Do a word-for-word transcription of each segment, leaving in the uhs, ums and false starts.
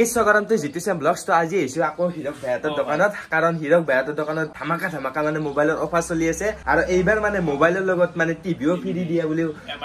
স্বাগতম জিতুছেন ব্লগছ। তো আজি আহিছো আকৌ হিৰক ভাইহঁতৰ দোকানত, কাৰণ হিৰক ভাইহঁতৰ দোকানত ধামাকা ধামাকা মানে মোবাইলৰ অফাৰ চলি আছে আৰু এইবাৰ মানে মোবাইলৰ লগত মানে টিভিও ফ্ৰী দিয়া বুলি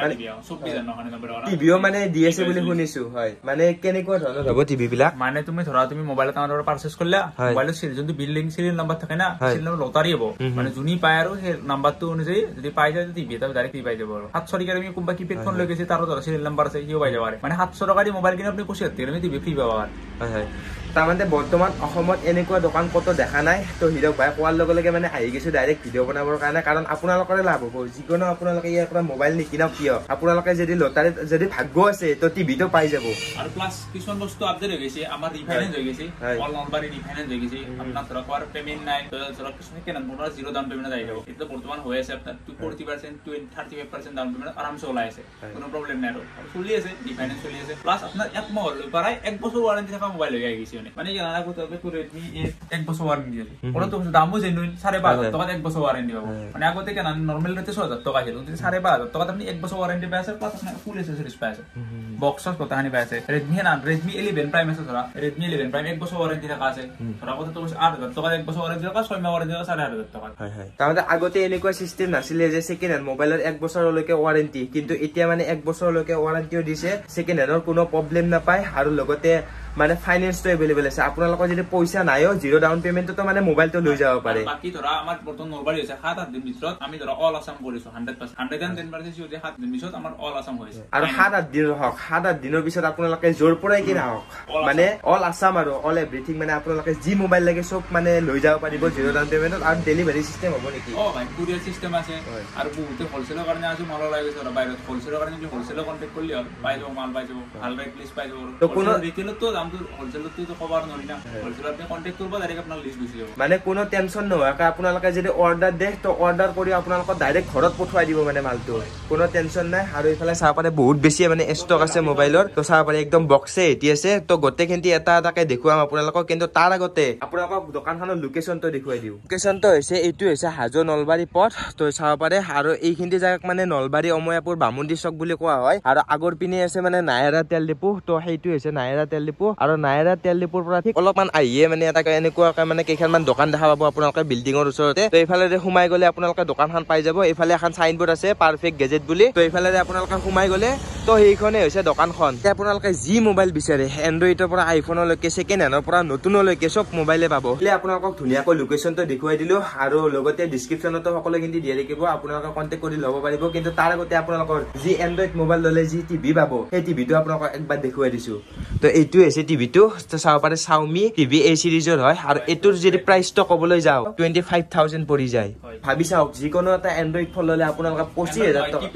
টিভিও মানে দি আছে বুলি শুনিছো। হয়, মানে কেনেকুৱা ধৰণৰ হ'ব টিভি বিলাক? মানে তুমি ধৰা তুমি মোবাইল একাউণ্টৰ পাৰচেজ কৰিলা, মোবাইলৰ যোনটো বিল্ডিং চিৰিয়েল নাম্বাৰ থাকে না, চিৰিয়েল নাম্বাৰ লটাৰী হ'ব, মানে যোনি পায় আৰু সেই নাম্বাৰটো অনুযায়ী যদি পাই যায় টিভি এটা ডাইৰেক্ট পাই যাব। আৰু সাতশ টকাৰ আমি কোনোবা কিপেড ফোন লৈ গৈছে, তাৰো ধৰা চিৰিয়েল নাম্বাৰ আছে, সিও পাই যাব পাৰে। মানে সাতশ টকা দি মোবাইল কিনে আপুনি পঁচিছ হাজাৰ আমি টিভি ফ্ৰী পাব পাৰে। হয় হয়, তাৰমানে বৰ্তমান অসমত এনেকুৱা দোকান কতো দেখা নাই। তো হিৰক ভাই কোৱাৰ লগে লগে মানে আহি গৈছো ডাইৰেক্ট ভিডিঅ' বনাবৰ কাৰণে, কাৰণ আপোনালোকৰে লাভ হ'ব। যিকোনো আপোনালোকে ইয়াৰ পৰা মোবাইল নিকিনক কিয়, আপোনালোকে যদি লটাৰীত যদি ভাগ্য আছে তো টিভিটো পাই যাব। আৰু প্লাছ কিছুমান বস্তু আপডেট হৈ গৈছে, আমাৰ ৰিফাইনেন্স হৈ গৈছে, অল নলবাৰী ৰিফাইনেন্স হৈ গৈছে। আপোনাৰ ধৰক কোৱাৰ পেমেন্ট নাই, তো ধৰক কিছুমান কেনে মোবাইল জিৰ' ডাউন পেমেন্ট আহি যাব। এটা বৰ্তমান হৈ আছে আপোনাৰ forty percent thirty five percent down payment আৰামছে ওলাই আছে, কোনো প্ৰব্লেম নাই। আৰু চলি আছে, ৰিফাইনেন্স চলি আছে। প্লাছ আপোনাৰ এক মাহ লৈ পৰাই এক বছৰ ৱাৰেণ্টি থকা মোবাইল হৈ আহি গৈছে। মানে কি জানা, ৰেডমি এক বছৰ ৱাৰেণ্টি আছে, ওটাতো দামো জেনুইন, চাৰে পাঁচ হাজাৰ টকাত এক বছৰ ৱাৰেণ্টি পাব। মানে আগতে কেনা নৰ্মেল ৰেটে ছয় হাজাৰ টকা আছিল, চাৰে পাঁচ হাজাৰ টকাত আপুনি এক বছৰ ৱাৰেণ্টি পাই আছে, প্লাছ আপোনাৰ ফুল এচেছৰিজ পাই আছে, বক্সৰ কথাখিনি পাই আছে। ৰেডমি না ৰেডমি ইলেভেন প্ৰাইম আছে, ধৰা ৰেডমি ইলেভেন প্ৰাইম এক বছৰ ৱাৰেণ্টি থকা আছে, ধৰা আগতে আঠ হাজাৰ টকা এক বছৰ ৱাৰেণ্টি থকা, ছয় মাহ ৱাৰেণ্টি থকা চাৰে আঠ হাজাৰ টকা। হয় হয়, তাৰমানে আগতে এনেকুৱা চিষ্টেম নাছিলে যে ছেকেণ্ড হেণ্ড মোবাইলৰ এক বছৰলৈকে ৱাৰেণ্টি, কিন্তু এতিয়া মানে এক বছৰলৈকে ৱাৰেণ্টিও দিছে, ছেকেণ্ড হেণ্ডৰ কোনো প্ৰব্লেম নাপায়। আৰু লগতে মানে ফাইনেন্সটো এভেইলেবল আছে। আপোনালোকৰ যদি পইচা নাইও জিৰ' ডাউন পেমেন্টতো মানে মোবাইলটো লৈ যাব পাৰে। বাকি ধৰা আমাৰ বৰ্তমান নলবাৰী হৈছে সাত আঠ দিন ভিতৰত আমি ধৰা অল আসাম কৰিছো, hundred percent hundred and ten percent যে সাত দিন পিছত আমাৰ অল আসাম হৈছে। আৰু সাত আঠ দিন হওক, সাত আঠ দিনৰ পিছত আপোনালোকে য'ৰ পৰাই কিনা হওক, মানে অল আসাম আৰু অল এভৰিথিং, মানে আপোনালোকে যি মোবাইল লাগে চব মানে লৈ যাব পাৰিব জিৰ' ডাউন পেমেন্টত। আৰু ডেলিভাৰী চিষ্টেম হ'ব নেকি? অ ভাই, কুৰিয়াৰ চিষ্টেম আছে। আৰু বহুতে হলচেলৰ কাৰণে আজি মাল ওলাই গৈছে, বাহিৰত হলচেলৰ কাৰণে হলচেলৰ কণ্টেক্ট কৰিলে হ'ল, পাই যাব মাল, পাই যাব ভাল পাই প্লিজ পাই যাব। তো কোনো ৰিটেইলতো দামটো হলচেলতো কভাৰ নৰি না, হলচেলত আপুনি কণ্টেক্ট কৰিব, ডাইৰেক্ট আপোনাৰ লিষ্ট গুচি যাব। মানে কোনো টেনচন নোহোৱাকে আপোনালোকে যদি অৰ্ডাৰ দিয়ে তো অৰ্ডাৰ কৰি আপোনালোকক ডাইৰেক্ট ঘৰত পঠুৱাই দিব মানে মালটো, কোনো টেনচন নাই। আৰু এইফালে চাব পাৰে বহুত বেছি মানে ষ্টক আছে মোবাইলৰ, তো চাব পাৰে একদম বক্সে এটি আছে। তো গোটেইখিনি এটা এটাকে দেখুৱাম আপোনালোকক, কিন্তু তাৰ আগতে আপোনালোকক দোকানখনৰ লোকেশ্যনটো দেখুৱাই দিওঁ। লোকেশ্যনটো হৈছে এইটো হৈছে হাজো নলবাৰী পথ, তো চাব পাৰে। আৰু এইখিনি জেগাক মানে নলবাৰী অময়াপুৰ বামুণ্ডী চক বুলি কোৱা হয়। আৰু আগৰ পিনে আছে মানে নায়েৰা তেল ডিপু, তো সেইটো হৈছে নায়েৰা তেল ডিপু। আৰু নায়েৰা তেল ডিপুৰ পৰা ঠিক অলপমান আহিয়ে মানে এটা এনেকুৱা মানে কেইখনমান দোকান দেখা পাব আপোনালোকে বিল্ডিঙৰ ওচৰতে। তো এইফালে সোমাই গ'লে আপোনালোকে দোকানখন পাই যাব। এইফালে এখন চাইনবোৰ্ড আছে পাৰফেক্ট গেজেট বুলি, তো এইফালে আপোনালোকে সোমাই গ'লে তো সেইখনে হৈছে দোকানখন। আপোনালোকে যি মোবাইল বিচাৰে, এণ্ড্ৰইডৰ পৰা আইফোনলৈকে, ছেকেণ্ড হেণ্ডৰ পৰা নতুনলৈকে চব মোবাইলে পাব। আপোনালোকক ধুনীয়াকৈ লোকেশ্যনটো দেখুৱাই দিলো, আৰু লগতে ডিছক্ৰিপশ্যনতো সকলোখিনি দিয়া থাকিব, আপোনালোকে কণ্টেক্ট কৰি ল'ব পাৰিব। কিন্তু তাৰ আগতে আপোনালোকৰ যি এণ্ড্ৰইড মোবাইল ল'লে যি টিভি পাব, সেই টিভিটো আপোনালোকক একবাৰ দেখুৱাই দিছো। তো এইটো হৈছে টিভিটো, চাব পাৰে চাউমি টিভি এই চিৰিজৰ হয়। আৰু এইটোৰ যদি প্ৰাইচটো ক'বলৈ যাওঁ টুৱেণ্টি ফাইভ থাউজেণ্ড পৰি যায়। ভাবি চাওক, যিকোনো এটা এণ্ড্ৰইড ফোন ল'লে আপোনালোকে পঁচিছ হাজাৰ টকা।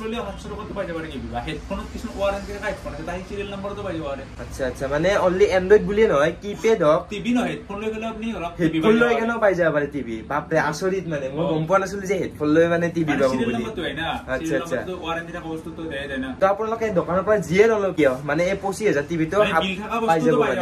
আচ্ছা আচ্ছা, মানে অনলি এণ্ড্ৰইড বুলিয়ে নহয়, কিপেড হওক, টিভি নহয়, হেডফোন লৈ গ'লে আপুনি হেডফোন লৈ কেনেও পাই যাব পাৰে টিভি। বাপৰে আচৰিত, মানে মই গম পোৱা নাছিলো যে হেডফোন লৈ মানে টিভি পাব বুলি। আচ্ছা আচ্ছা, তো আপোনালোকে দোকানৰ পৰা যিয়ে নলওঁ কিয়, মানে এই পঁচিছ হাজাৰ টিভিটো পাই যাব পাৰে।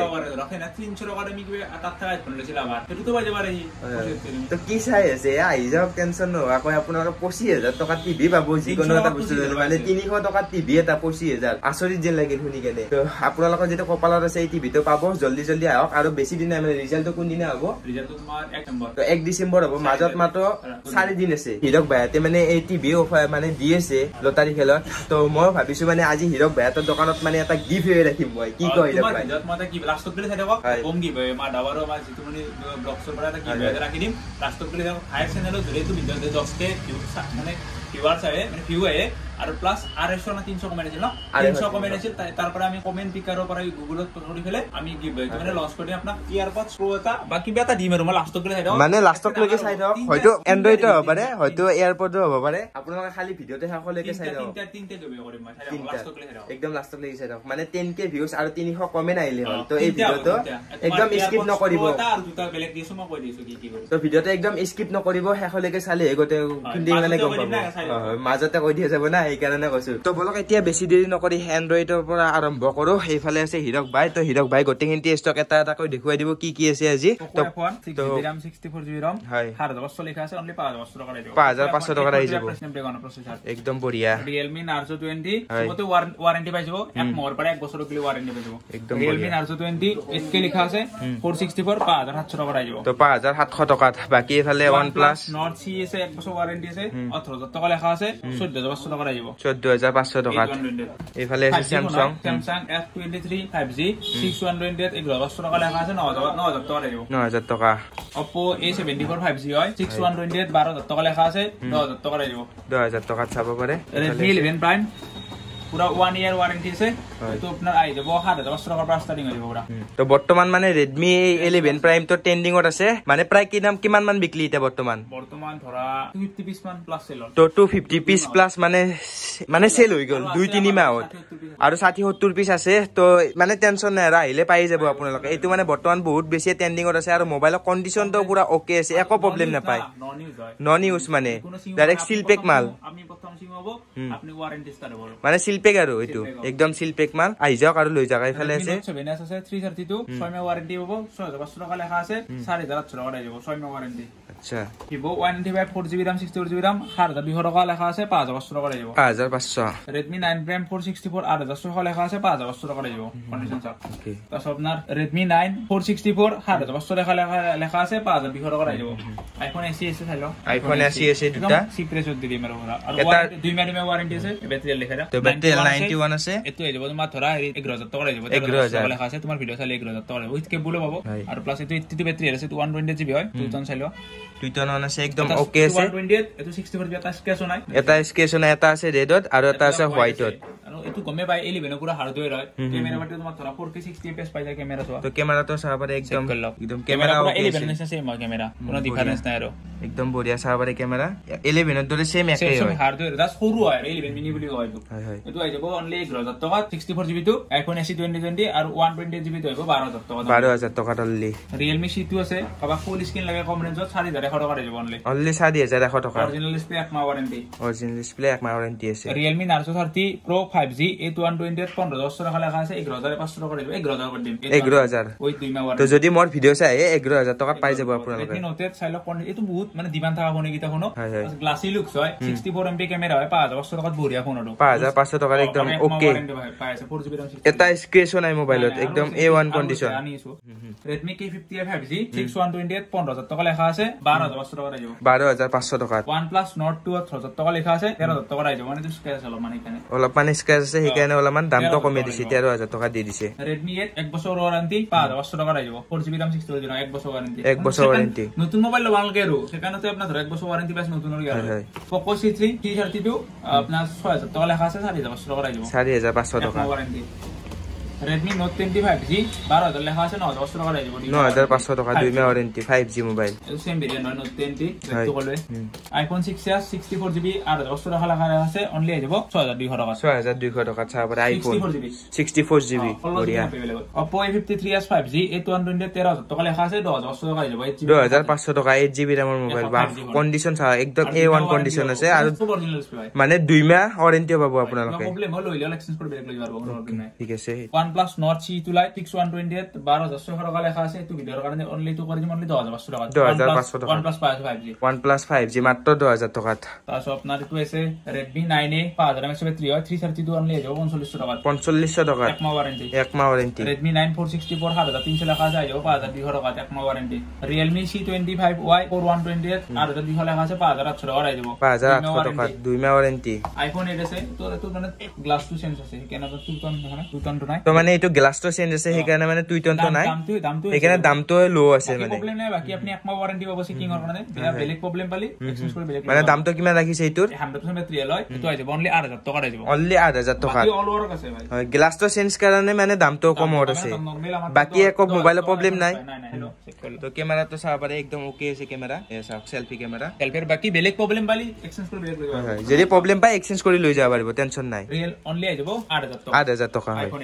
তো কি চাই আছে, আহি যাওক, টেনচন নোহোৱাকৈ আপোনালোকে পঁচিছ হাজাৰ টকা টিভি পাব যিকোনো এটা বস্তু। মানে তিনিশ টকা টিভি এটা পঁচিছ হাজাৰ, আচৰিত যেন লাগিল শুনি কেনে। তো আপোনালোকৰ যেতিয়া কপালত আছে এই টিভিটো পাব, জল্দি জল্দি আহক। আৰু বেছি দিন নাই, মানে ৰিজাল্টটো কোনদিনা হ'ব? ৰিজাল্টটো তোমাৰ এক নম্বৰ, তো এক ডিচেম্বৰ হ'ব, মাজত মাত্ৰ চাৰি দিন আছে। হিৰক ভাইহঁতে মানে এই টিভি অফাৰ মানে দি আছে লটাৰী খেলত। তো মই ভাবিছো মানে আজি হিৰক ভাইহঁতৰ দোকানত মানে এটা গিফ্ট হৈ ৰাখিম মই। কি কয় হিৰক ভাই? লাষ্টত গ'লে চাই থাকক, কম গিফ্ট হয়, আমাৰ ডাবাৰো আমাৰ যিটো মানে ব্লগছৰ পৰা এটা গিফ্ট ৰাখি দিম। লাষ্টত গ'লে ফায়াৰ চেনেলত যিহেতু দহকে মানে ভিউৱাৰ্ছ আহে, মানে ভিউ আহে, আৰু প্লাছ আঢ়ৈশ না তিনিশ কমেণ্ট আছিল ন, তিনিশ কমেণ্ট আছিল। তাৰ পৰা আমি কমেণ্ট পিকাৰৰ পৰা গুগলত কৰি পেলাই আমি মানে লঞ্চ কৰি আপোনাক ইয়াৰপডছ প্ৰ' এটা বা কিবা এটা দিম। আৰু মই লাষ্টক লৈ চাই দিওঁ, মানে লাষ্টক লৈকে চাই দিওঁ, হয়তো এণ্ড্ৰইডো হ'ব পাৰে, হয়তো এয়াৰপডো হ'ব পাৰে। আপোনালোকে খালি ভিডিঅ'তে শেষলৈকে চাই দিওঁ, একদম লাষ্টক লৈকে চাই দিওঁ। মানে টেন কে ভিউজ আৰু তিনিশ কমেণ্ট আহিলে হ'ল। তো এই ভিডিঅ'টো একদম স্কিপ নকৰিব, তো ভিডিঅ'টো একদম স্কিপ নকৰিব, শেষলৈকে চালে গোটেইখিনি মানে গম পাব। মাজতে কৈ দিয়া যাব না, এই কাৰণে কৈছো তো বলক এতিয়া বেছি দেৰি নকৰি এন্ড্ৰইডৰ পৰা আৰম্ভ কৰো এইফালে আছে হিৰক ভাই তো হিৰক ভাই গোটেইখিনি ষ্টক এটা এটা কৈ দেখুৱাই দিব কি কি আছে আজি তো RAM sixty-four G B RAM সাত হাজাৰ পাঁচশ লিখা আছে অনলি পাঁচ হাজাৰ পাঁচশ টকা দিব পাঁচ হাজাৰ পাঁচশ টকা আহি যাব একদম বঢ়িয়া Realme Narzo twenty সবতে ওয়ারেন্টি পাই যাব এক মাহৰ পৰা এক বছৰৰ গলি ওয়ারেন্টি পাই যাব একদম Realme Narzo twenty eight K লিখা আছে four sixty-four পাঁচ হাজাৰ সাতশ টকা আহি যাব তো পাঁচ হাজাৰ সাতশ টকা বাকি এফালে OnePlus Nord C আছে এক বছৰ ওয়ারেন্টি আছে ওঠৰ হাজাৰ টকা লেখা আছে চৈধ্য হাজাৰ পাঁচশ টকা আহি যাব চৈধ্য হাজাৰ পাঁচশ টকা এফালে আছে Samsung Samsung F twenty-three five G six one twenty-eight এঘাৰ হাজাৰ পাঁচশ টকা লেখা আছে ন হাজাৰ টকা আহি যাব ন হাজাৰ টকা Oppo A seventy-four five G হয় six one twenty-eight বাৰ হাজাৰ টকা লেখা আছে দহ হাজাৰ টকা আহি যাব দহ হাজাৰ টকা চাব পাৰে Redmi eleven Prime পুরা one year ওয়ারেন্টি আছে তো আপনার আই যাব সাত হাজাৰ পাঁচশ টাকা পৰা স্টার্টিং হৈ যাব পুরা তো বৰ্তমান মানে Redmi eleven Prime তো ট্রেন্ডিংত আছে মানে প্ৰায় কি দাম কিমান মান বিক্ৰী এটা বৰ্তমান বৰ্তমান ধৰা two fifty পিস মান প্লাস সেল তো two fifty পিস প্লাস মানে মানে সেল হৈ গল দুই তিনি মাহত আৰু ষাঠি সত্তৰ পিস আছে তো মানে টেনশন নাই আহিলে পাই যাব আপোনালোকে এইটো মানে বৰ্তমান বহুত বেছি ট্রেন্ডিংত আছে আৰু মোবাইলৰ কন্ডিশন তো পুৰা ওকে আছে একো প্ৰবলেম নাপায় নন ইউজ মানে ডাইরেক্ট সিল পেক মাল আপনি প্ৰথম সিম হ'ব আপনি ওয়ারেন্টি স্টার্ট হ'ব মানে সিল পেক আৰু এইটো একদম সিল পেক মাল আহি যাওক আৰু লৈ যাওক এইফালে আছে seven S আছে three thirty-two ছয় মাহ ওয়ারেন্টি হ'ব ছয় হাজাৰ পাঁচশ টকা লেখা আছে চাৰি হাজাৰ আঠশ টকা আহি যাব ছয় মাহ ওয়ারেন্টি আচ্ছা Vivo one ninety-five four G B RAM sixty-four G B RAM সাত হাজাৰ দুইশ টকা লেখা আছে পাঁচ হাজাৰ পাঁচশ টকা আহি যাব পাঁচ হাজাৰ পাঁচশ Redmi nine Prime four sixty-four আঠ হাজাৰ ছয়শ লেখা আছে পাঁচ হাজাৰ পাঁচশ টকা আহি যাব কন্ডিশন চাওক ওকে তাছ আপনার Redmi nine four sixty-four সাত হাজাৰ পাঁচশ লেখা লেখা আছে পাঁচ হাজাৰ দুইশ টকা আহি যাব iPhone S E আছে চাইলো iPhone S E আছে দুটা সিক্রেট দি দিম আৰু আৰু দুই মাহ দুই ওয়ারেন্টি আছে ব্যাটারি লেখা তো ব্যাটারি ninety-one আছে এটো আহি যাব তোমাৰ ধৰা এঘাৰ হাজাৰ টকা আহি যাব এঘাৰ হাজাৰ লেখা আছে তোমাৰ ভিডিও চালে এঘাৰ হাজাৰ টকা উইথ কেবল পাব আৰু প্লাস এটো eighty ব্যাটারি আছে one twenty G B হয় দুই টন চাইলো দুই টন আছে একদম ওকে আছে one twenty-eight এটো sixty-four G B এটা স্কেচ নাই এটা স্কেচ নাই এটা আছে ৰেডত আৰু এটা আছে হোৱাইটত আৰু এটো গমে পাই eleven পুৰা হাৰ্ডওয়্যাৰ হয় ক্যামেৰা বাটে তোমাৰ ধৰা four K sixty F P S পাই যায় ক্যামেৰা চোৱা তো ক্যামেৰা তো চাব পাৰে একদম একদম ক্যামেৰা eleven নিচিনা সেম হয় ক্যামেৰা কোনো ডিফারেন্স নাই আৰু একদম বঢ়িয়া চাব পাৰে ক্যামেৰা eleven ৰ দৰে সেম একেই হয় হাৰ্ডওয়্যাৰ দাস সৰু হয় eleven মিনি বুলি কয় এইটো এটো আহি যাব অনলি এঘাৰ হাজাৰ টকা sixty-four G B টো iPhone S E twenty twenty আৰু one twenty G B টো আহিব বাৰ হাজাৰ টকা বাৰ হাজাৰ টকা অনলি Realme C two আছে কাবা ফুল স্ক্রিন লাগে কম ৰেঞ্জত চাৰি হাজাৰ এশ টকা দিব অনলি অনলি চাৰি হাজাৰ এশ টকা অৰিজিনাল ডিসপ্লে এক মাহ ওয়ারেন্টি অৰিজিনাল ডিসপ্লে এক মাহ ওয়ারেন্টি আছে Realme Narzo thirty Pro five G A one twenty পনেরো হাজার টাকা লেখা আছে এঘাৰ হাজাৰ পাঁচশ টকা দিব এঘাৰ হাজাৰ কৰি দিম এঘাৰ হাজাৰ ওই দুই মাহ তো যদি মোৰ ভিডিও চাই এঘাৰ হাজাৰ টকা পাই যাব আপোনালোকে এই নোটেত চাইলো এটো বহুত মানে ডিমান্ড থাকা ফোন কিটা ফোন গ্লাসি লুকস হয় sixty-four M P ক্যামেরা হয় পাঁচ হাজাৰ পাঁচশ টাকাত বঢ়িয়া ফোন আৰু পাঁচ হাজাৰ পাঁচশ টকাৰ একদম ওকে পাই আছে four G B RAM এটা স্ক্ৰেচও নাই মোবাইলত একদম A one condition Redmi K fifty five G six one twenty-eight পনেরো হাজাৰ টকা লেখা আছে বাৰ হাজাৰ পাঁচশ টকা দিব বাৰ হাজাৰ পাঁচশ টকা OnePlus Nord two ওঠৰ হাজাৰ টকা লেখা আছে তেৰ হাজাৰ টকা দিব মানে তো স্কেচ হল মানে এখানে অলপমান স্কেচ আছে সেইকাৰণে অলপমান দামটো কমে দিছে তেৰ হাজাৰ টকা দি দিছে Redmi eight এক বছৰ ওয়ারেন্টি পাঁচ হাজাৰ পাঁচশ টকা দিব four G B RAM sixty-four G B এক বছৰ ওয়ারেন্টি এক বছৰ ওয়ারেন্টি নতুন মোবাইল লবালকে আৰু সেখানেতে আপোনাৰ ধৰ এক বছৰ ওয়ারেন্টি পাস নতুন আৰু ইয়াৰ Poco C three three thirty-two আপোনাৰ ছয় হাজাৰ টকা লেখা আছে চাৰি হাজাৰ পাঁচশ টকা দিব চাৰি হাজাৰ পাঁচশ টকা warranty Redmi Note twenty-five G বাৰ হাজাৰ লেখা আছে ন হাজাৰ পাঁচশ টকা দিব ন হাজাৰ পাঁচশ টকা দুই মাহ warranty five G mobile same variant হয় Note twenty দেখতে কলবে iPhone six S sixty-four G B আঠ হাজাৰ পাঁচশ টকা লেখা আছে অনলি আহি যাব ছয় হাজাৰ দুইশ টকা ছয় হাজাৰ দুইশ টকা চাব পাৰে iPhone sixty-four G B বঢ়িয়া Oppo A fifty-three S five G A one twenty-eight তেৰ হাজাৰ টকা লেখা আছে দহ হাজাৰ পাঁচশ টকা আহি যাব দহ হাজাৰ পাঁচশ টকা eight G B RAM mobile বা কন্ডিশন চা একদম A one কন্ডিশন আছে আৰু মানে দুই মাহ ওয়ারেন্টি পাব আপোনালোকে প্ৰবলেম হল লৈ লল এক্সচেঞ্জ কৰি বেলেগ লৈ যাব প্ৰবলেম নাই ঠিক আছে OnePlus Nord C two Lite six one twenty-eight বাৰ হাজাৰ ছয়শ টকা লেখা আছে এটো ভিডিওৰ কাৰণে অনলি টু কৰি দিম অনলি দহ হাজাৰ পাঁচশ টকা দহ হাজাৰ পাঁচশ টকা OnePlus five G OnePlus five G মাত্ৰ দহ হাজাৰ টকাত তাছ আপোনাৰ এটো আছে Redmi nine A পাঁচ হাজাৰ একশ বাষট্টি হয় three thirty-two অনলি আহি যাব পঞ্চল্লিশ টকা পঞ্চল্লিশ টকা এক মাহ ওয়ারেন্টি এক মাহ warranty Redmi nine four sixty-four সাত হাজাৰ তিনশ লেখা আছে আহি যাব পাঁচ হাজাৰ দুইশ টকা এক মাহ warranty Realme C twenty-five Y four one twenty-eight আঠ হাজাৰ দুইশ লেখা আছে পাঁচ হাজাৰ আঠশ টকা আহি যাব পাঁচ হাজাৰ আঠশ টকা দুই মাহ ওয়ারেন্টি iPhone eight আছে তো এটো মানে গ্লাস টু চেঞ্জ আছে কেনে তো টু টন নহয় টু টন তো নাই তো মানে এটো গ্লাসটো চেঞ্জ আছে সেইকাৰণে মানে দুই টন তো নাই দামটো দামটো সেইকাৰণে দামটো লো আছে মানে প্ৰবলেম নাই বাকি আপনি এক মাহ ওয়ারেন্টি পাব চেকিংৰ কাৰণে বেয়া বেলেগ প্ৰবলেম পালি এক্সচেঞ্জ কৰি বেলেগ মানে দামটো কিমান ৰাখিছে এইটোৰ one hundred percent মেটেৰিয়েল হয় এটো আহি যাব অনলি আঠ হাজাৰ টকা আহি যাব অনলি আঠ হাজাৰ টকা বাকি অল ওভাৰ আছে ভাই হয় গ্লাসটো চেঞ্জ কাৰণে মানে দামটো কম হৈ আছে বাকি একো মোবাইলৰ প্ৰবলেম নাই নাই নাই হেল্ল চেক কৰি তো ক্যামেৰাটো চাব পাৰে একদম ওকে আছে ক্যামেৰা এ চাওক সেলফি ক্যামেৰা সেলফিৰ বাকি বেলেগ প্ৰবলেম পালি এক্সচেঞ্জ কৰি বেলেগ লৈ যাব হয় যদি প্ৰবলেম পাই এক্সচেঞ্জ কৰি লৈ যাব পাৰিব টেনশন নাই ৰিয়েল অনলি আহি যাব আঠ হাজাৰ টকা আঠ হাজাৰ টকা হয়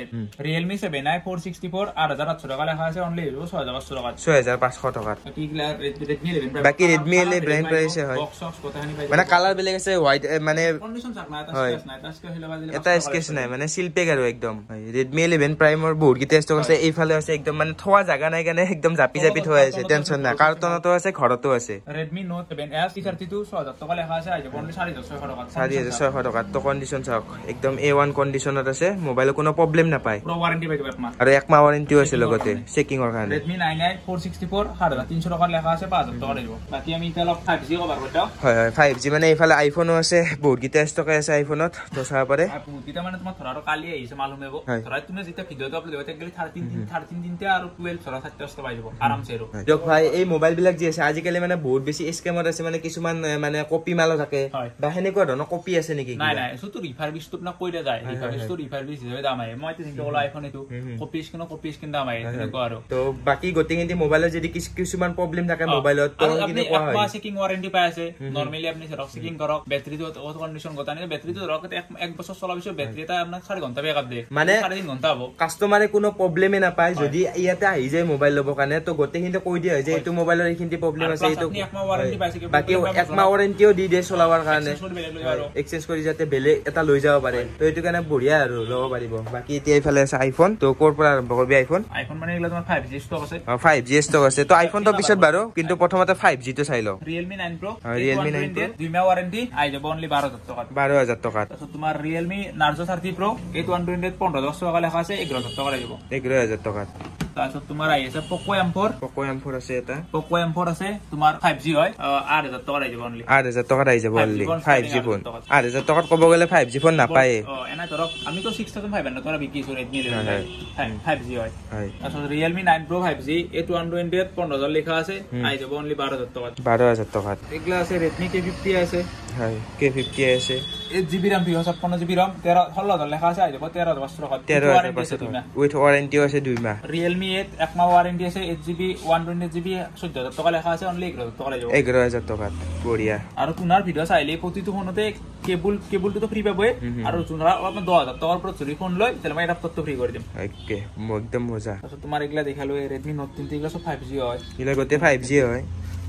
Realme seven i four sixty-four eight thousand eight hundred টাকা লেখা আছে only six thousand five hundred টাকা six thousand five hundred টাকা Redmi eleven Prime বাকি Redmi eleven Prime হয় বক্স বক্স কথানি পাই মানে কালার বেলেগ আছে হোয়াইট মানে কন্ডিশন চাক না এটা স্কেচ না এটা স্কেচ হলে বাজিলে এটা স্কেচ নাই মানে সিল পেক আৰু একদম Redmi eleven Prime ৰ বহুত গিটা ষ্টক আছে এইফালে আছে একদম মানে থোৱা জাগা নাই কানে একদম জাপি জাপি থোৱা আছে টেনচন না কাৰ্টনতো আছে ঘৰতো আছে Redmi Note seven S T thirty-two six thousand টাকা লেখা আছে আইছে only four thousand six hundred টাকা four thousand six hundred টাকা তো কন্ডিশন চাওক একদম A one কন্ডিশনত আছে মোবাইলৰ কোনো প্ৰবলেম নাপায় পুরো ওয়ারেন্টি পাইবে একমাহ আৰু একমাহ ওয়ারেন্টিও আছে লগতে চেকিংৰ কাৰণে Redmi nine i four sixty-four সাত হাজাৰ তিনশ টাকা লেখা আছে পাঁচ হাজাৰ টাকা দিব বাকি আমি এটা অলপ five G কভার করতাম হয় হয় five G মানে এইফালে আইফোনও আছে বহুত গিটা ষ্টক আছে আইফোনত তো চাব পাৰে বহুত গিটা মানে তোমাৰ ধৰা কালি আহিছে মালুম হ'ব ধৰা তুমি যেতিয়া ভিডিওটো আপলোড কৰিব তেগলি thirteen thirteen দিনতে আৰু twelve ধৰা thirty পাই যাব আৰামছে আৰু দিয়ক ভাই এই মোবাইল বিলাক যি আছে আজিকালি মানে বহুত বেছি স্ক্যামত আছে মানে কিছুমান মানে কপি মালো থাকে বা হেনেকুৱা ধৰণৰ কপি আছে নেকি নাই নাই এসো তো রিফারবিশ তো না কইরা যায় রিফারবিশ তো রিফারবিশ হিসেবে দাম আয় মই তো চিন্তা করলা আইফোন এটো কপি স্কিন কপি স্কিন দাম আয় এনেকুৱা আৰু তো বাকি গটিংদি মোবাইলৰ যদি কিছুমান প্ৰবলেম থাকে মোবাইলত তো কিন্তু কোৱা হয় আপনি চেকিং ওয়ারেন্টি পাই আছে নরমালি আপনি রক চেকিং কৰক ব্যাটারি তো অত কন্ডিশন গতা নাই ব্যাটারি তো রক এক বছর চলাবিছো ব্যাটারি এটা আপনার চার ঘন্টা ব্যাকআপ দে মানে চার ঘন্টা হ'ব কাস্টমাৰে কোনো প্ৰবলেমে নাপায় যদি ইয়াতে আহি যায় মোবাইল লব কাৰণে তো গটিংদি কৈ দিয়া যে এটো মোবাইলৰ এইখিনি প্ৰবলেম আছে এটো একমাহ ওয়ারেন্টি পাইছে বাকি একমাহ ওয়ারেন্টিও দি দে চলাৱাৰ কাৰণে এক্সচেঞ্জ কৰি যাতে বেলে এটা লৈ যাব পাৰে তো এটো কাৰণে বঢ়িয়া আৰু লব পাৰিব বাকি এতিয়া ইফালে আছে আইফোন তো কোৰ পৰা আৰম্ভ কৰবি আইফোন আইফোন মানে এগুলা তোমাৰ five G ষ্টক আছে five G ষ্টক আছে তো আইফোন তো পিছত বাৰু কিন্তু প্ৰথমতে five G তো চাই ল Realme nine Pro Realme nine Pro দুই মাহ ওয়ারেন্টি আই যাব অনলি twelve thousand টাকা twelve thousand টাকা তো তোমাৰ Realme Narzo thirty Pro eight one twenty fifteen thousand টাকা লেখা আছে eleven thousand টাকা লাগিব eleven thousand টাকা তাৰপিছত তোমাৰ আই আছে Poco M four Poco M four আছে এটা Poco M four আছে তোমাৰ five G হয় eight thousand টাকা লাগিব অনলি eight thousand টাকা আই যাব only five G phone eight thousand টাকাত ক'ব গলে five G ফোন নাপায় অ এনা ধৰক আমি তো six thousand five hundred টাকা বিকিছো Redmi eleven five G হয় তাৰপিছত Realme nine Pro five G eight one twenty fifteen thousand লেখা আছে আই যাব অনলি twelve thousand টাকা twelve thousand টাকা এগুলা আছে Redmi K fifty আছে হয় K fifty আছে eight G B RAM two hundred fifty G B RAM thirteen thousand লেখা আছে আই যাব thirteen thousand টাকা thirteen thousand টাকা উইথ ওয়ারেন্টিও আছে দুই মাহ Realme eight একমাহ ওয়ারেন্টি আছে eight G B one twenty G B fourteen thousand টাকা লেখা আছে অনলি eleven thousand টাকা লাগিব eleven thousand টাকা বঢ়িয়া আৰু তোমাৰ ভিডিও চাইলে প্ৰতিটো ফোনতে কেবল কেবলটো তো ফ্ৰী পাবই আৰু তোমাৰ অলপমান ten thousand টাকাৰ পৰা যদি ফোন লয় তেলে মই এডাপ্টাৰটো ফ্ৰী কৰি দিম ওকে একদম মজা তাৰপিছত তোমাৰ এগলা দেখালো Redmi Note three এগলা সব five G হয় ইলা গতে five G হয়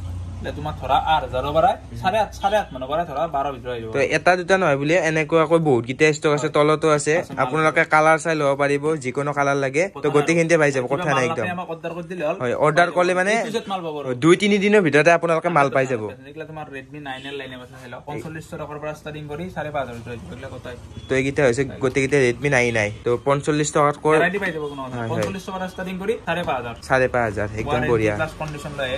লে তোমাৰ ধৰা eight thousand পৰা eight thousand eight মান পৰা ধৰা twelve ভিতৰত আহিব তো এটা দুটা নহয় বুলি এনেকুৱা আকৌ বহুত গিটা ষ্টক আছে তলতো আছে আপোনালোকে কালাৰ চাই লব পাৰিব যিকোনো কালাৰ লাগে তো গতিখিনতে পাই যাব কথা নাই একদম আমাক অৰ্ডাৰ কৰি দিলে হল হয় অৰ্ডাৰ কৰিলে মানে মাল পাব দুই তিনি দিনৰ ভিতৰতে আপোনালোকে মাল পাই যাব এগলা তোমাৰ Redmi nine এর লাইনে আছে হেলো forty-five টাকাৰ পৰা ষ্টাৰ্টিং কৰি five thousand ভিতৰত এগলা কথাই তো এইগিটা হৈছে গতিকিটা Redmi nine i তো forty-five টাকাত কৰ গ্যারান্টি পাই যাব কোনো forty-five টাকা ষ্টাৰ্টিং কৰি five thousand five thousand একদম বঢ়িয়া প্লাস কন্ডিশন লয়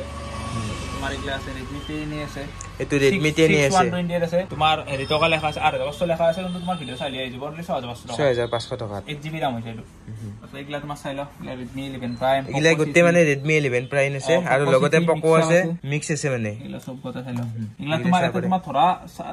তোমাৰ এগলা আছে Redmi ten আছে এটো Redmi ten আছে one twenty আছে তোমাৰ হেৰি টকা লেখা আছে eight thousand লেখা আছে কিন্তু তোমাৰ ভিডিও চাইলে আইব অনলি six thousand টাকা six thousand five hundred টাকা eight G B RAM হৈছে এটো তো এগলা তোমাৰ চাই ল Redmi eleven Prime ইলা গতে মানে Redmi eleven Prime আছে আৰু লগতে Poco আছে মিক্স আছে মানে ইলা সব কথা চাই ল ইলা তোমাৰ এটা তোমাৰ ধৰা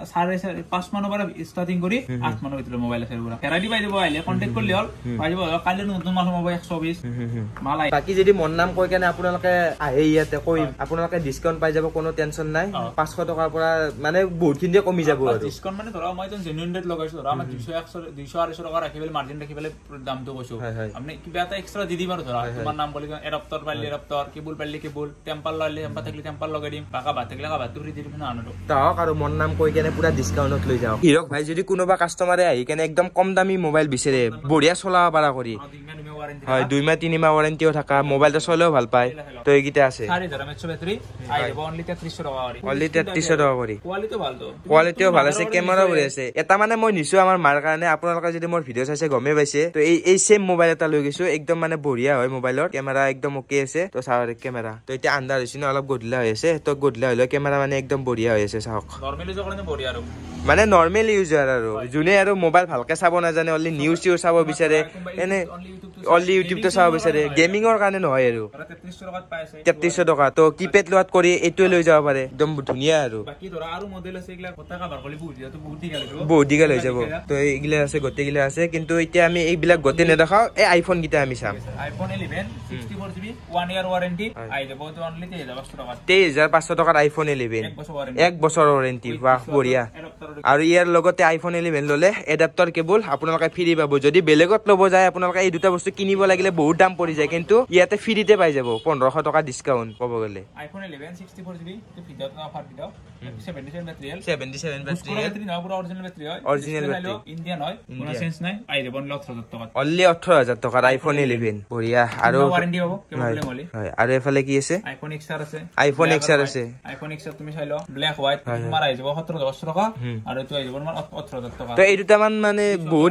five মানৰ পৰা ষ্টাৰ্টিং কৰি eight মানৰ ভিতৰত মোবাইল আছে পুৰা গ্যাৰান্টি পাই যাব আইলে কন্টাক্ট কৰিলে হল পাই যাব কালি নতুন মাল হ'ব one twenty মাল আই বাকি যদি মন নাম কৈ কেনে আপোনালোকে আহে ইয়াতে কৈ আপোনালোকে ডিসকাউন্ট পাই যাব কোনো টেনশন নাই five hundred টাকাৰ পৰা মানে বহুতখিনি কমি যাব আৰু ডিসকাউন্ট মানে ধৰা মই যেন জেনুইন ৰেট লগাইছো ধৰা মই two hundred two hundred two hundred টকা ৰাখিবলে মাৰ্জিন ৰাখিবলে দামটো কৈছো আপনি কিবা এটা এক্সট্ৰা দি দিবা ধৰা তোমাৰ নাম বলি এডাপ্টাৰ পাইলে এডাপ্টাৰ কেবল পাইলে কেবল টেম্পাৰ ললে টেম্পাৰ থাকিলে টেম্পাৰ লগাই দিম পাকা বাত থাকিলে কাবা তুৰি দি দিম না আনো তাওক আৰু মন নাম কৈ কেনে পুৰা ডিসকাউন্টত লৈ যাও হিৰক ভাই যদি কোনোবা কাস্টমাৰে আহি কেনে একদম কম দামী মোবাইল বিচাৰে বঢ়িয়া চলাব পাৰা কৰি হয় দুই মাহ তিনি মাহ ওয়ারেন্টিও থাকা মোবাইলটা চলেও ভাল পায় তো এইগিটা আছে চাৰি হাজাৰ এমএএইচ ব্যাটারি আইব অনলি thirty-three টাকা কৰি অনলি thirty-three টাকা কৰি কোৱালিটি ভাল তো কোৱালিটিও ভাল আছে ক্যামেৰাও ভাল আছে এটা মানে মই নিছো আমাৰ মাৰ কাৰণে আপোনালোকে যদি মোৰ ভিডিও চাইছে গমে পাইছে তো এই এই সেম মোবাইল এটা লৈ গৈছো একদম মানে বঢ়িয়া হয় মোবাইলৰ ক্যামেৰা একদম ওকে আছে তো চাওক ক্যামেৰা তো এটা আন্দাৰ হৈছে না অলপ গধলা হৈ আছে তো গধলা হলে ক্যামেৰা মানে একদম বঢ়িয়া হৈ আছে চাওক নরমালি যখন বঢ়িয়া আৰু মানে নরমাল ইউজাৰ আৰু জুনে আৰু মোবাইল ভালকে চাব নাজানে অনলি নিউজ চিউজ চাব বিচাৰে এনে অনলি ইউটিউব তো চাব বিচাৰে গেমিংৰ কাৰণে নহয় আৰু thirty-three টাকা তো কিপ্যাড লোৱাত কৰি এইটোৱে লৈ যাব পাৰে একদম ধুনিয়া আৰু বাকি ধৰা আৰু মডেল আছে এগলা কথা কাভাৰ কৰি বহুত দিয়া তো বহুত দিগাল হ'ব বহুত দিগাল হৈ যাব তো এইগিলা আছে গটেগিলা আছে কিন্তু এতিয়া আমি এইবিলাক গতে নেদেখাও এই আইফোন গিটা আমি চাম iPhone eleven sixty-four G B one year warranty আই যাব তো অনলি thirteen thousand টাকা thirteen thousand five hundred টাকাত আইফোন eleven এক বছৰ ওয়ারেন্টি বাহ বঢ়িয়া আৰু ইয়াৰ লগতে আইফোন eleven ললে এডাপ্টাৰ কেবল আপোনালোকে ফ্ৰী পাব যদি বেলেগত লব যায় আপোনালোকে এই দুটা বস্তু কিনিব লাগিলে বহুত দাম পৰি যায় কিন্তু ইয়াতে ফ্ৰীতে পাই যাব পোন্ধৰশ টকা ডিসকাউন্ট ক'ব গলে iPhone eleven sixty-four G B তো ভিডিওত অফার দিও seventy-seven battery seventy-seven battery battery না পুরো অরিজিনাল ব্যাটারি হয় অরিজিনাল ব্যাটারি ইন্ডিয়ান হয় কোনো সেন্স নাই আই দেব অঠৰ হাজাৰ টাকা অনলি অঠৰ হাজাৰ টাকাৰ iPhone eleven বঢ়িয়া আৰু ওয়ারেন্টি হ'ব কি প্ৰবলেম হলি হয় আৰু এফালে কি আছে iPhone X R আছে iPhone X R আছে iPhone X R তুমি চাই ল ব্ল্যাক হোয়াইট তোমাৰ আই যাব সত্তৰ হাজাৰ টকা আৰু এটো আই যাব তোমাৰ অঠৰ হাজাৰ টকা তো এই দুটা মান মানে বহুত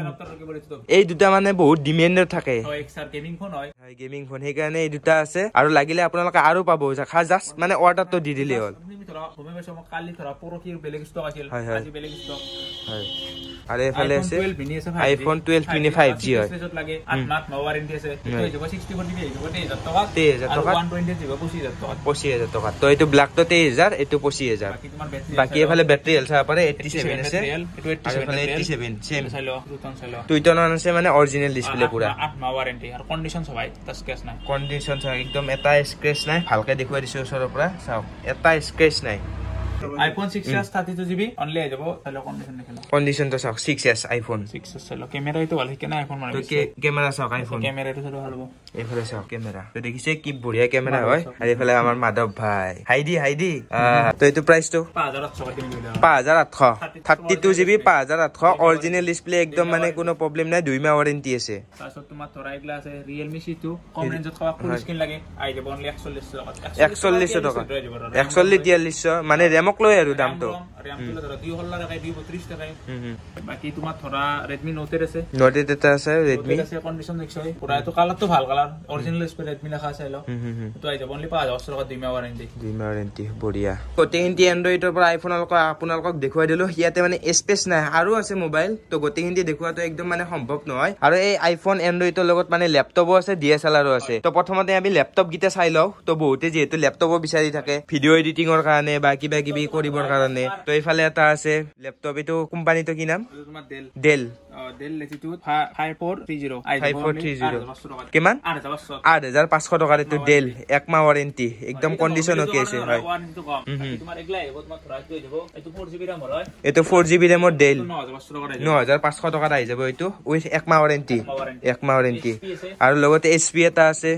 এই দুটা মানে বহুত ডিমান্ড থাকে হয় X R গেমিং ফোন হয় হয় গেমিং ফোন সেইকাৰণে এই দুটা আছে আৰু লাগিলে আপোনালোকে আৰু পাব জাস্ট মানে অৰ্ডাৰটো দি দিলে হ'ল তুমি ধৰা তুমি বেছ মই কালি ধৰা পৰকিৰ বেলেগ ষ্টক আছিল আজি বেলেগ ষ্টক হয় আৰু এফালে আছে iPhone twelve mini five G হয় লাগে আঠ মাহ ওয়ারেন্টি আছে তো যাব sixty-four G B যাব তেইছ হাজাৰ টকা তেইছ হাজাৰ টকা one twenty যাব পঁচিছ হাজাৰ টকা পঁচিছ হাজাৰ টকা তো এইটো ব্ল্যাক তো তেইছ হাজাৰ এইটো পঁচিছ হাজাৰ বাকি তোমাৰ ব্যাটারি বাকি এফালে ব্যাটারি হেল চাব পাৰে eighty-seven আছে এটো eighty-seven সেম চাই ল দুটন চাই ল দুইটন আছে মানে অৰিজিনাল ডিসপ্লে পুৰা আঠ মাহ ওয়ারেন্টি আৰু কন্ডিশন সবাই টাচ স্ক্র্যাচ নাই কন্ডিশন চাও একদম এটা স্ক্র্যাচ নাই ভালকে দেখুৱাই দিছো ওচৰৰ পৰা চাও এটা স্ক্র্যাচ নাই iPhone six S thirty-two G B only আই যাব তাহলে কন্ডিশন দেখালো কন্ডিশন তো চাও six S iPhone six S চাইলো ক্যামেরা তো ভালো কেনা iPhone মানে তো কে ক্যামেরা চাও iPhone ক্যামেরা তো ভালো হবে এফালে চাও ক্যামেরা তো দেখিছে কি বঢ়িয়া ক্যামেরা হয় আর এফালে আমার মাধব ভাই হাইডি হাইডি তো এটো প্রাইস তো পাঁচ হাজার আঠশ কিনিলে পাঁচ হাজার আঠশ thirty-two G B পাঁচ হাজার আঠশ অরিজিনাল ডিসপ্লে একদম মানে কোনো প্ৰবলেম নাই দুই মাহ ওয়ারেন্টি আছে তাছত তোমাৰ ধৰা এগলা আছে Realme C two কম ৰেঞ্জত খাবা ফুল স্ক্রিন লাগে আই যাব অনলি একচল্লিশ টকা একচল্লিশ টকা একচল্লিশ বিয়াল্লিশ মানে রেমক লয় আৰু দামটো RAM তো ধৰা দুই হল্লা টাকা দুই বত্ৰিশ টাকা বাকি তোমাৰ ধৰা Redmi Note আছে Note এটা আছে Redmi আছে কন্ডিশন দেখছো পুরা তো কালার তো ভাল কালার অরিজিনাল ডিসপ্লে Redmi লেখা আছে লো তো আই যাব অনলি পাঁচ হাজাৰ টকা দুই মাহ ওয়ারেন্টি দুই মাহ ওয়ারেন্টি বঢ়িয়া গোটেইখিনি এন্ড্ৰইডৰ পৰা আইফোনক আপোনালোকক দেখুৱাই দিলো ইয়াতে মানে স্পেচ নাই আৰু আছে মোবাইল তো গোটেইখিনি দেখুৱাটো একদম মানে সম্ভৱ নহয় আৰু এই আইফোন এন্ড্ৰইডৰ লগত মানে ল্যাপটপও আছে ডি এছ এল আৰও আছে তো প্ৰথমতে আমি ল্যাপটপ গিটা চাই লও তো বহুতে যেহেতু ল্যাপটপও বিচাৰি থাকে ভিডিও এডিটিংৰ কাৰণে বা কিবা কিবি কৰিবৰ কাৰণে তো এইফালে এটা আছে ল্যাপটপ এটো কোম্পানীটো কি নাম তোমাৰ Dell Dell Dell Latitude five four three zero five four three zero কিমান আঠ হাজাৰ পাঁচশ টকাৰ এটো ডেল এক মাহ ওয়ারেন্টি একদম কন্ডিশন ওকে আছে হয় তোমাৰ এগলা হ'ব তোমাৰ ধৰা কি যাব এটো four G B RAM হয় এটো four G B RAM ৰ ডেল নয় হাজাৰ পাঁচশ টকাত আহি যাব এটো উইথ এক মাহ ওয়ারেন্টি এক মাহ ওয়ারেন্টি আৰু লগতে H P এটা আছে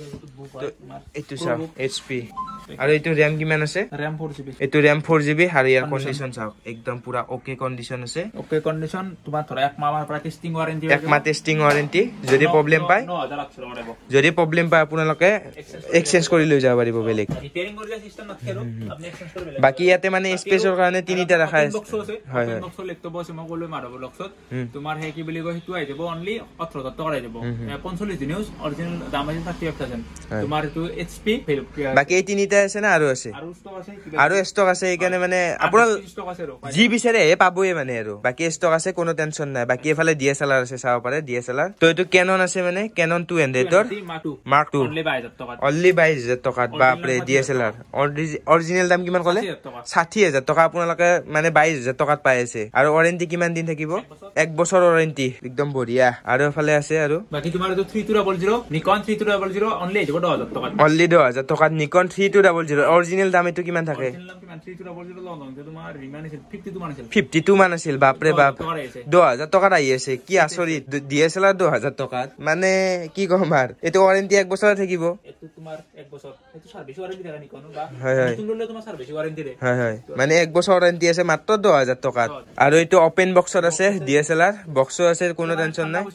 এটো চাও H P আৰু এটো RAM কিমান আছে RAM four G B এটো RAM four G B আৰু ইয়াৰ কন্ডিশন চাও একদম পুৰা ওকে কন্ডিশন আছে ওকে কন্ডিশন তোমাৰ ধৰা এক মাহৰ পৰা টেস্টিং ওয়ারেন্টি এক মাহ টেস্টিং ওয়ারেন্টি যদি প্ৰবলেম পায় নয় হাজাৰ আঠশ টকা দিব যদি প্ৰবলেম পায় আপোনালোকে এক্সচেঞ্জ কৰি লৈ যাব পাৰিব বেলেগ ৰিপেয়াৰিং কৰিলে সিস্টেম নাথাকেৰো আপুনি এক্সচেঞ্জ কৰিব বেলেগ বাকি ইয়াতে মানে স্পেচৰ কাৰণে তিনিটা ৰাখা আছে হয় হয় বক্স লেপটপ আছে মই কলো মাধৱ বক্সত তোমাৰ হে কি বুলি কয় হেতু আই যাব অনলি অঠৰ হাজাৰ টকা আই যাব পঞ্চল্লিশ দিন ইউজ অৰিজিনাল দাম আছে thirty-five thousand তোমাৰ এটো H P বাকি এই তিনিটা আছে না আৰু আছে আৰু ষ্টক আছে আৰু ষ্টক আছে এইকাৰণে মানে আপোনাৰ ষ্টক আছে জি বিচাৰে হে পাবয়ে মানে আৰু বাকি ষ্টক আছে কোনো টেনচন নাই বাকি এফালে ডি এছ এল আৰ আছে চাব পাৰে ডি এছ এল আৰ তো এটো Canon আছে মানে Canon two hundred ৰ Mark two অনলি বাইশ হাজাৰ টকা অনলি বাইশ হাজাৰ টকাত বাপৰে D S L R original দাম কিমান ক'লে ষাঠি হাজাৰ টকা আপোনালোকে মানে বাইশ হাজাৰ টকাত পাই আছে আৰু ওয়ারেন্টি কিমান দিন থাকিব এক বছৰ ওয়ারেন্টি একদম বঢ়িয়া আৰু এফালে আছে আৰু বাকি তোমাৰ এটো three two zero zero Nikon three two zero zero only যাব দহ হাজাৰ টকা অনলি দহ হাজাৰ টকাত Nikon three two zero zero original দাম এটো কিমান থাকে three two zero zero লং তোমাৰ ৰিমান আছিল fifty-two মান আছিল fifty-two মান আছিল বাপৰে বাপ দহ হাজাৰ টকাত আহি আছে কি আচৰিত ডি এছ এল আৰ দহ হাজাৰ টকাত মানে কি কম আর এটো ওয়ারেন্টি এক বছৰ থাকিব এটো তোমাৰ এক বছৰ এটো সার্ভিস ওয়ারেন্টি দেখা Nikon বা হয় হয় নতুন ললে তোমাৰ সার্ভিস ওয়ারেন্টি দে হয় হয় মানে এক বছৰ ওয়ারেন্টি আছে মাত্ৰ দহ হাজাৰ টকাত আৰু এটো ওপেন বক্সত আছে ডি এছ এল আৰ বক্সও আছে কোনো টেনচন নাই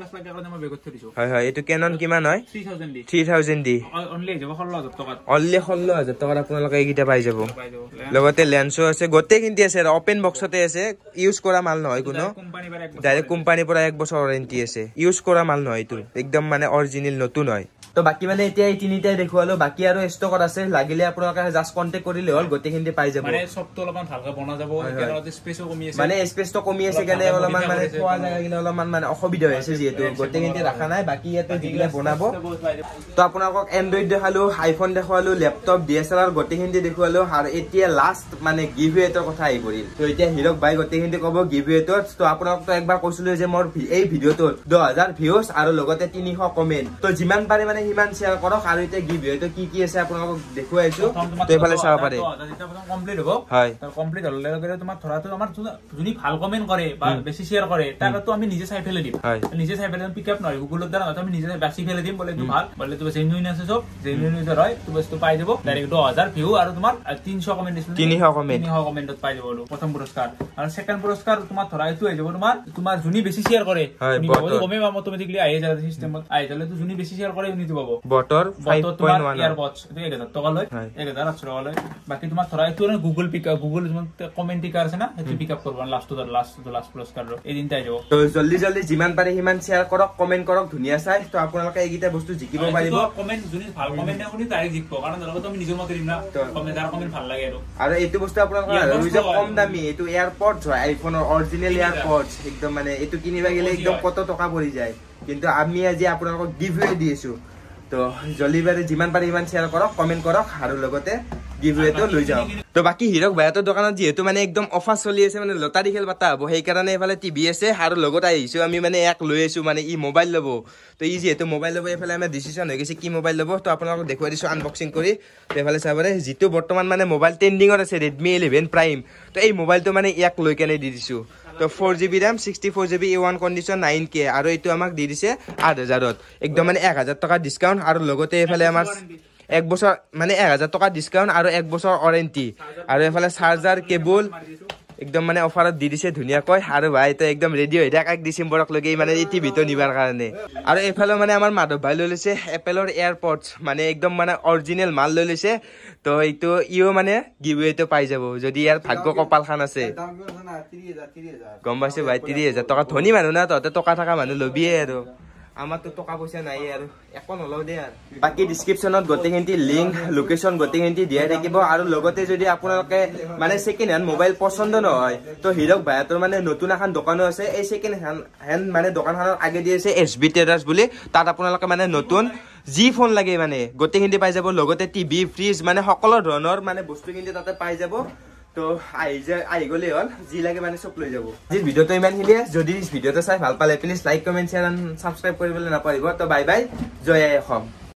হয় হয় এটো Canon কিমান হয় three thousand D অনলি যাব ষোল্ল হাজাৰ টকাত অনলি ষোল্ল হাজাৰ টকাত আপোনালোকে এইকিটা পাই যাব লগতে লেন্সও আছে গোটেই কিনতি আছে ওপেন বক্সতে আছে ইউজ কৰা মাল নহয় কোনো ডাইৰেক্ট কোম্পানীৰ পৰা এক বছৰ ওয়ারেন্টি আছে ইউজ কৰা মাল নহয় এটো একদম মানে অৰিজিনাল নতুন হয় তো বাকি মানে এতিয়া এই তিনিটাই দেখুৱালো বাকি আৰু ষ্টকত আছে লাগিলে আপোনালোকে জাস্ট কন্টাক্ট কৰিলে হ'ল গোটেইখিনি পাই যাব মানে সবটো অলপমান ভালকৈ বনা যাব একেলগতে স্পেচও কমি আছে মানে স্পেচটো কমি আছে কাৰণে অলপমান মানে খোৱা জায়গা গিলা অলপমান মানে অসুবিধা হৈছে যেহেতু গোটেইখিনি ৰাখা নাই বাকি ইয়াতে যিগিলা বনাব তো আপোনালোকক এন্ড্ৰইড দেখালো আইফোন দেখালো ল্যাপটপ ডিএসএলআর গোটেইখিনি দেখুৱালো আৰু এতিয়া লাষ্ট মানে গিভৱেটৰ কথা আহি পৰিল তো এতিয়া হিৰক বাই গোটেইখিনি ক'ব গিভৱেটৰ তো আপোনালোকক একবাৰ কৈছিলো যে মোৰ এই ভিডিওটোত দহ হাজাৰ ভিউজ আৰু লগতে তিনিশ কমেন্ট তো যিমান পাৰে মানে সিমান শ্বেয়াৰ কৰক আৰু এতিয়া গিভৱেটো কি কি আছে আপোনালোকক দেখুৱাইছো তো এইফালে চাব পাৰে যেতিয়া প্ৰথম কমপ্লিট হ'ব হয় তো কমপ্লিট হ'লে লগে তোমাৰ ধৰাটো আমাৰ যোনি ভাল কমেন্ট কৰে বা বেছি শ্বেয়াৰ কৰে তাকতো আমি নিজে চাই ফেলে দিম নিজে চাই ফেলে পিক আপ নহয় গুগলৰ দ্বাৰা আমি নিজে বাছি ফেলে দিম বলে তো ভাল বলে তো জেনুইন আছে সব জেনুইন ইউজাৰ হয় তো বস্তু পাই যাব ডাইৰেক্ট দহ হাজাৰ ভিউ আৰু তোমাৰ তিনিশ কমেন্ট দিছিল তিনিশ কমেন্ট তিনিশ কমেন্টত পাই যাব প্ৰথম পুৰস্কাৰ আৰু সেকেন্ড পুৰস্কাৰ তোমাৰ ধৰা এইটো হৈ যাব তোমাৰ তোমাৰ যোনি বেছি শ্বেয়াৰ কৰে তুমি বহুত কমে পাব অটোমেটিকলি আহি যায় সিস্টেমত আহি যালে তো যোনি বেছি শ্বেয়াৰ কৰে উনি দিব বটৰ পাঁচ পইণ্ট এক ইয়াৰ বটস এটো এক হাজাৰ টকা লয় এক হাজাৰ আঠশ টকা লয় বাকি তোমাৰ ধৰা এইটো গুগল পিক গুগল কমেন্ট টিকাৰ আছে না সেইটো পিক আপ কৰিব last to last to last পুৰস্কাৰ এই দিনটা আহিব তো জলদি জলদি যিমান পাৰে সিমান শ্বেয়াৰ কৰক কমেন্ট কৰক ধুনিয়া চাই তো আপোনালোকে এইগিটা বস্তু জিকিব পাৰিব কমেন্ট যোনি ভাল কমেন্ট না শুনি ডাইৰেক্ট জিকিব কাৰণ ধৰক আমি নিজৰ মতে দিম না কমেন্ট আৰু কমেন্ট ভাল লাগে আৰু আৰু এইটো বস্তু আপোনালোকে ৰইজ কম দামী এইটো এয়াৰপডছ হয় আইফোনৰ অৰিজিনাল এয়াৰপডছ একদম মানে এইটো কিনিবা গেলে একদম কত টকা পৰি যায় কিন্তু আমি আজি আপোনালোকক গিভৱে দিছো তো জলদি বাৰে যিমান পাৰে ইমান শ্বেয়াৰ কৰক কমেন্ট কৰক আৰু লগতে গিভৱেটো লৈ যাও তো বাকি হিৰক ভাইয়াতৰ দোকানত যেহেতু মানে একদম অফাৰ চলি আছে মানে লটাৰী খেল পাতা হ'ব সেই কাৰণে এফালে টিভি আছে আৰু লগত আহিছো আমি মানে এক লৈ আছো মানে ই মোবাইল ল'ব তো ই যেহেতু মোবাইল ল'ব এফালে আমাৰ ডিসিশন হৈ গৈছে কি মোবাইল ল'ব তো আপোনালোকক দেখুৱাই দিছো আনবক্সিং কৰি তো এফালে চাবৰে যিটো বৰ্তমান মানে মোবাইল ট্ৰেন্ডিঙত আছে Redmi eleven Prime তো এই মোবাইলটো মানে ইয়াক লৈ কেনে দি দিছো তো four G B RAM sixty-four G B A one condition nine K আৰু এইটো আমাক দি দিছে আঠ হাজাৰত একদম মানে এক হাজাৰ টকা ডিসকাউন্ট আৰু লগতে এফালে আমাৰ এক বছৰ মানে এক হাজাৰ টকা ডিসকাউন্ট আৰু এক বছৰ ওয়াৰেন্টি আৰু এফালে চাৰ্জাৰ কেবল একদম মানে অফাৰত দি দিছে ধুনিয়াকৈ আৰু ভাই তো একদম ৰেডি হৈ থাক এক ডিসেম্বৰক লগি মানে এই টিভিটো নিবাৰ কাৰণে আৰু এফালে মানে আমাৰ মাধৱ ভাই লৈ লৈছে এপলৰ এয়াৰপডছ মানে একদম মানে অৰিজিনাল মাল লৈ লৈছে তো এইটো ইও মানে গিভৱেটো পাই যাব যদি ইয়াৰ ভাগ্য কপাল খান আছে গম পাইছে ভাই ত্ৰিশ হাজাৰ টকা ধনী মানুহ না তহঁতে টকা থকা মানুহ লবিয়ে আৰু আমাৰ তো টকা পইচা নাই আৰু একো নলও দে আৰু বাকি ডেসক্ৰিপচনত গোটেইখিনি লিংক লোকেশন গোটেইখিনি দিয়া থাকিব আৰু লগতে যদি আপোনালোকে মানে সেকেন্ড হ্যান্ড মোবাইল পছন্দ নহয় তো হিৰক ভাইয়াতৰ মানে নতুন এখন দোকানো আছে এই সেকেন্ড হ্যান্ড মানে দোকানখনৰ আগে দি আছে এছ বি ট্ৰেডাৰ্স বুলি তাত আপোনালোকে মানে নতুন যি ফোন লাগে মানে গোটেইখিনি পাই যাব লগতে টিভি ফ্ৰিজ মানে সকলো ধৰণৰ মানে বস্তুখিনি তাতে পাই যাব তো আহি যায় আহি গলে হল যি লাগে মানে সব লৈ যাব যি ভিডিওটো ইমান হিলিয়ে যদি ভিডিওটো চাই ভাল পালে please like comment share and subscribe কৰিবলৈ নাপাহৰিব তো বাই বাই জয় অসম।